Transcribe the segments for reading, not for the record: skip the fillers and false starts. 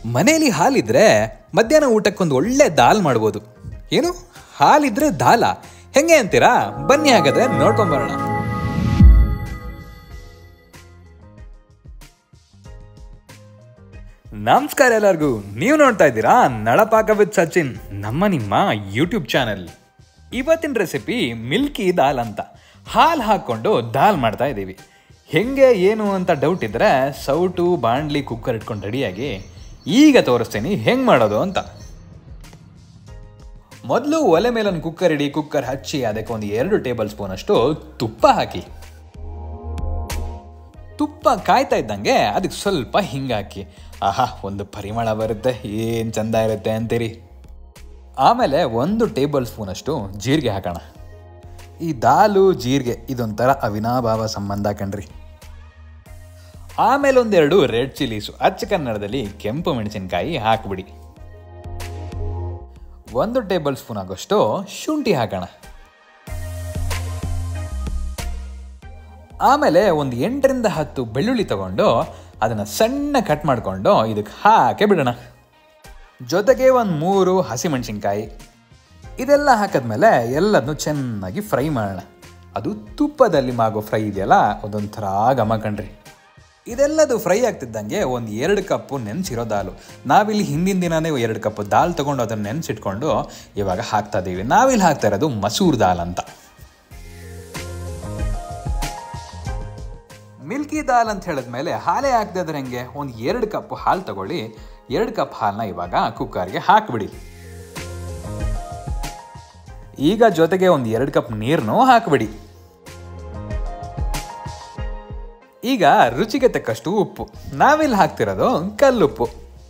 ಮನೆಯಲ್ಲಿ ಹಾಲಿದ್ರೆ ಮಧ್ಯಾಹ್ನ ಊಟಕ್ಕೊಂದು ಒಳ್ಳೆ ದಾಲ್ ಮಾಡ್ಬೋದು. ಏನು ಹಾಲಿದ್ರೆ ದಾಲ ಹೆಂಗೆ ಅಂತೀರಾ? ಬನ್ನಿ ಹಾಗಾದ್ರೆ ನೋಡ್ಕೊಂಬರೋಣ. ನಮಸ್ಕಾರ ಎಲ್ಲರಿಗೂ, ನೀವು ನೋಡ್ತಾ ಇದ್ದೀರಾ ನಳಪಾಕ ವಿತ್ ಸಚಿನ್, ನಿಮ್ಮ ಯೂಟ್ಯೂಬ್ ಚಾನಲ್. ಇವತ್ತಿನ ರೆಸಿಪಿ ಮಿಲ್ಕಿ ದಾಲ್ ಅಂತ. ಹಾಲು ಹಾಕ್ಕೊಂಡು ದಾಲ್ ಮಾಡ್ತಾ ಇದ್ದೀವಿ. ಹೆಂಗೆ ಏನು ಅಂತ ಡೌಟ್ ಇದ್ದರೆ ಸೌಟು ಬಾಣಲಿ ಕುಕ್ಕರ್ ಇಟ್ಕೊಂಡು ರೆಡಿಯಾಗಿ ಈಗ ತೋರಿಸ್ತೀನಿ ಹೆಂಗೆ ಮಾಡೋದು ಅಂತ. ಮೊದಲು ಒಲೆ ಮೇಲೊಂದು ಕುಕ್ಕರ್ ಇಡಿ. ಕುಕ್ಕರ್ ಹಚ್ಚಿ ಅದಕ್ಕೆ ಒಂದು 2 ಟೇಬಲ್ ಸ್ಪೂನ್ ಅಷ್ಟು ತುಪ್ಪ ಹಾಕಿ. ತುಪ್ಪ ಕಾಯ್ತಾ ಇದ್ದಂಗೆ ಅದಕ್ಕೆ ಸ್ವಲ್ಪ ಹಿಂಗೆ ಹಾಕಿ. ಆಹಾ, ಒಂದು ಪರಿಮಳ ಬರುತ್ತೆ, ಏನು ಚಂದ ಇರುತ್ತೆ ಅಂತೀರಿ. ಆಮೇಲೆ 1 ಟೇಬಲ್ ಸ್ಪೂನ್ ಅಷ್ಟು ಜೀರಿಗೆ ಹಾಕೋಣ. ಈ ದಾಲು ಜೀರಿಗೆ ಇದೊಂಥರ ಅವಿನಾಭಾವ ಸಂಬಂಧ ಕಣ್ರಿ. ಆಮೇಲೆ 1-2 ರೆಡ್ ಚಿಲ್ಲೀಸು, ಅಚ್ಚ ಕನ್ನಡದಲ್ಲಿ ಕೆಂಪು ಮೆಣಸಿನಕಾಯಿ ಹಾಕ್ಬಿಡಿ. 1 ಟೇಬಲ್ ಸ್ಪೂನ್ ಆಗೋಷ್ಟು ಶುಂಠಿ ಹಾಕೋಣ. ಆಮೇಲೆ ಒಂದು 8-10 ಬೆಳ್ಳುಳ್ಳಿ ತಗೊಂಡು ಅದನ್ನು ಸಣ್ಣ ಕಟ್ ಮಾಡಿಕೊಂಡು ಇದಕ್ಕೆ ಹಾಕಿ ಬಿಡೋಣ. ಜೊತೆಗೆ 3 ಹಸಿಮೆಣಸಿನ್ಕಾಯಿ. ಇದೆಲ್ಲ ಹಾಕಿದ್ಮೇಲೆ ಎಲ್ಲದನ್ನು ಚೆನ್ನಾಗಿ ಫ್ರೈ ಮಾಡೋಣ. ಅದು ತುಪ್ಪದಲ್ಲಿ ಮಾಡೋ ಫ್ರೈ ಇದೆಯಲ್ಲ, ಅದೊಂಥರ ಘಮ ಕಣ್ರಿ. ಇದೆಲ್ಲದು ಫ್ರೈ ಆಗ್ತಿದ್ದಂಗೆ 2 ಕಪ್ಪು ನೆನೆಸಿರೋ ದಾಲು. ನಾವಿಲ್ಲಿ ಹಿಂದಿನ ದಿನನೇ 2 ಕಪ್ ದಾಲ್ ತೊಗೊಂಡು ಅದನ್ನು ನೆನೆಸಿಟ್ಕೊಂಡು ಇವಾಗ ಹಾಕ್ತಾ ಇದ್ದೀವಿ. ನಾವಿಲ್ಲಿ ಹಾಕ್ತಾ ಇರೋದು ಮಸೂರ್ ದಾಲ್ ಅಂತ. ಮಿಲ್ಕಿ ದಾಲ್ ಅಂತ ಹೇಳಿದ್ಮೇಲೆ ಹಾಲೇ ಹಾಕ್ದಿದ್ರೆ ಹೆಂಗೆ? 2 ಕಪ್ ಹಾಲು ತಗೊಳ್ಳಿ. 2 ಕಪ್ ಹಾಲನ್ನ ಇವಾಗ ಕುಕ್ಕರ್ಗೆ ಹಾಕಿಬಿಡಿ. ಈಗ ಜೊತೆಗೆ 2 ಕಪ್ ನೀರನ್ನು ಹಾಕಿಬಿಡಿ. ಈಗ ರುಚಿಗೆ ತಕ್ಕಷ್ಟು ಉಪ್ಪು. ನಾವಿಲ್ಲಿ ಹಾಕ್ತಿರೋದು ಕಲ್ಲುಪ್ಪು.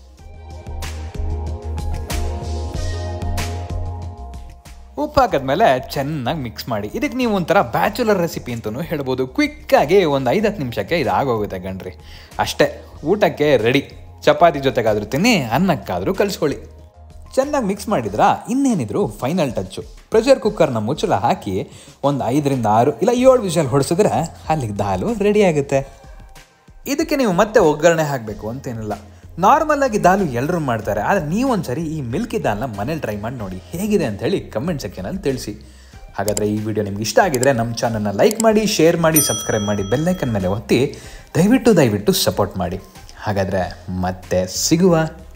ಉಪ್ಪು ಹಾಕಿದ್ಮೇಲೆ ಚೆನ್ನಾಗಿ ಮಿಕ್ಸ್ ಮಾಡಿ. ಇದಕ್ಕೆ ನೀವು ಒಂಥರ ಬ್ಯಾಚುಲರ್ ರೆಸಿಪಿ ಅಂತಲೂ ಹೇಳ್ಬೋದು. ಕ್ವಿಕ್ಕಾಗಿ ಒಂದು 5-10 ನಿಮಿಷಕ್ಕೆ ಇದು ಆಗೋಗುತ್ತೆ ಗಣ್ರಿ. ಅಷ್ಟೇ, ಊಟಕ್ಕೆ ರೆಡಿ. ಚಪಾತಿ ಜೊತೆಗಾದರೂ ತಿನ್ನಿ, ಅನ್ನಕ್ಕಾದರೂ ಕಲಿಸ್ಕೊಳ್ಳಿ. ಚೆನ್ನಾಗಿ ಮಿಕ್ಸ್ ಮಾಡಿದ್ರ ಇನ್ನೇನಿದ್ರು ಫೈನಲ್ ಟಚ್ಚು. ಪ್ರೆಷರ್ ಕುಕ್ಕರ್ನ ಮುಚ್ಚಳ ಹಾಕಿ ಒಂದು 5-6 ಇಲ್ಲ 7 ವಿಷಲ್ ಹೊಡಿಸಿದ್ರೆ ಅಲ್ಲಿಗೆ ದಾಲು ರೆಡಿ ಆಗುತ್ತೆ. ಇದಕ್ಕೆ ನೀವು ಮತ್ತೆ ಒಗ್ಗರಣೆ ಹಾಕಬೇಕು ಅಂತೇನಿಲ್ಲ. ನಾರ್ಮಲಾಗಿ ದಾಲು ಎಲ್ಲರೂ ಮಾಡ್ತಾರೆ, ಆದರೆ ನೀವೊಂದ್ಸರಿ ಈ ಮಿಲ್ಕಿ ದಾಲ್ನ ಮನೇಲಿ ಟ್ರೈ ಮಾಡಿ ನೋಡಿ, ಹೇಗಿದೆ ಅಂತ ಹೇಳಿ ಕಮೆಂಟ್ ಸೆಕ್ಷನಲ್ಲಿ ತಿಳಿಸಿ. ಹಾಗಾದರೆ ಈ ವಿಡಿಯೋ ನಿಮ್ಗೆ ಇಷ್ಟ ಆಗಿದ್ರೆ ನಮ್ಮ ಚಾನಲ್ನ ಲೈಕ್ ಮಾಡಿ, ಶೇರ್ ಮಾಡಿ, ಸಬ್ಸ್ಕ್ರೈಬ್ ಮಾಡಿ, ಬೆಲ್ಲೈಕನ್ ಮೇಲೆ ಒತ್ತಿ ದಯವಿಟ್ಟು ಸಪೋರ್ಟ್ ಮಾಡಿ. ಹಾಗಾದರೆ ಮತ್ತೆ ಸಿಗುವ.